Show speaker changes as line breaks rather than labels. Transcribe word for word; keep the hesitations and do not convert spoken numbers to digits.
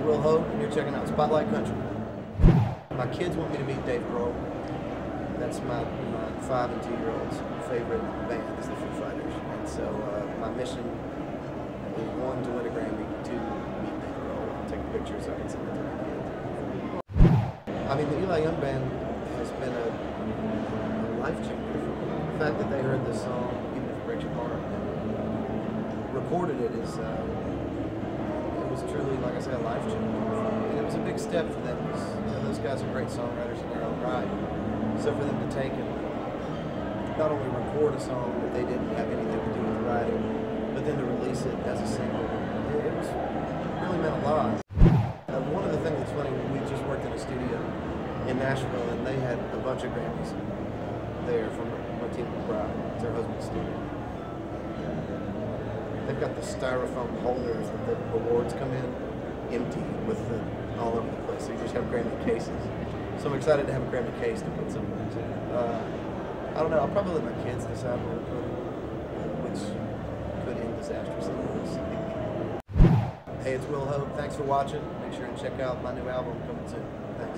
Will Hoge, and you're checking out Spotlight Country. My kids want me to meet Dave Grohl. That's my, my five and two year olds' favorite band is the Foo Fighters. And so uh, my mission is one, to win a Grammy, two, meet Dave Grohl. I'll take a picture so I can send it to my kids. I mean, the Eli Young Band has been a, a life changer for me. The fact that they heard this song, even if it breaks your heart, recorded it is, uh, it was truly, like I said, a life changer. And it was a big step for them because you know, those guys are great songwriters in their own right. So for them to take and not only record a song that they didn't have anything to do with the writing, but then to release it as a single, it, it was it really meant a lot. Uh, one of the things that's funny, we just worked in a studio in Nashville, and they had a bunch of Grammys there from Martina McBride. It's her husband's studio. They've got the styrofoam holders that the awards come in, empty with the all over the place. So you just have Grammy cases. So I'm excited to have a Grammy case to put something into. Uh, I don't know, I'll probably let my kids decide where to put it, which could end disastrously. Hey, it's Will Hoge. Thanks for watching. Make sure and check out my new album coming soon. Thanks.